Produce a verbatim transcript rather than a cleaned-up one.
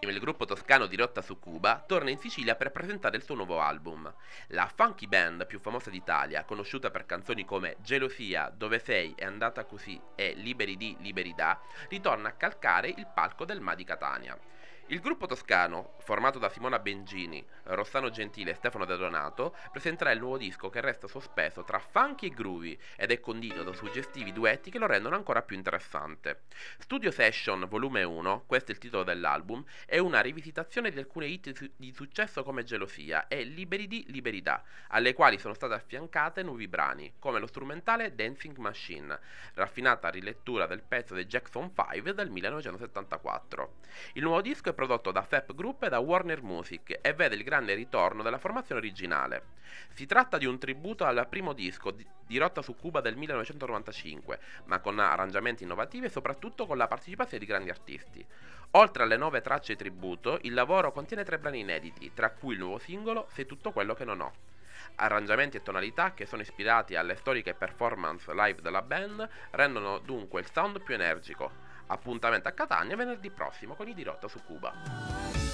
prossimo il gruppo toscano di Rotta su Cuba torna in Sicilia per presentare il suo nuovo album. La funky band più famosa d'Italia, conosciuta per canzoni come Gelosia, Dove sei, È andata così e Liberi di, Liberi da, ritorna a calcare il palco del M A di Catania. Il gruppo toscano, formato da Simona Bengini, Rossano Gentile e Stefano De Donato, presenterà il nuovo disco che resta sospeso tra funky e groovy ed è condito da suggestivi duetti che lo rendono ancora più interessante. Studio Session Volume uno, questo è il titolo dell'album, è una rivisitazione di alcune hit su- di successo come Gelosia e Liberi di Liberi da, alle quali sono state affiancate nuovi brani, come lo strumentale Dancing Machine, raffinata rilettura del pezzo dei Jackson cinque del millenovecentosettantaquattro. Il nuovo disco è prodotto da Fap Group e da Warner Music e vede il grande ritorno della formazione originale. Si tratta di un tributo al primo disco di, di Rotta su Cuba del millenovecentonovantacinque, ma con arrangiamenti innovativi e soprattutto con la partecipazione di grandi artisti. Oltre alle nove tracce tributo, il lavoro contiene tre brani inediti, tra cui il nuovo singolo Sei tutto quello che non ho. Arrangiamenti e tonalità che sono ispirati alle storiche performance live della band rendono dunque il sound più energico. Appuntamento a Catania venerdì prossimo con i Di Rotta su Cuba.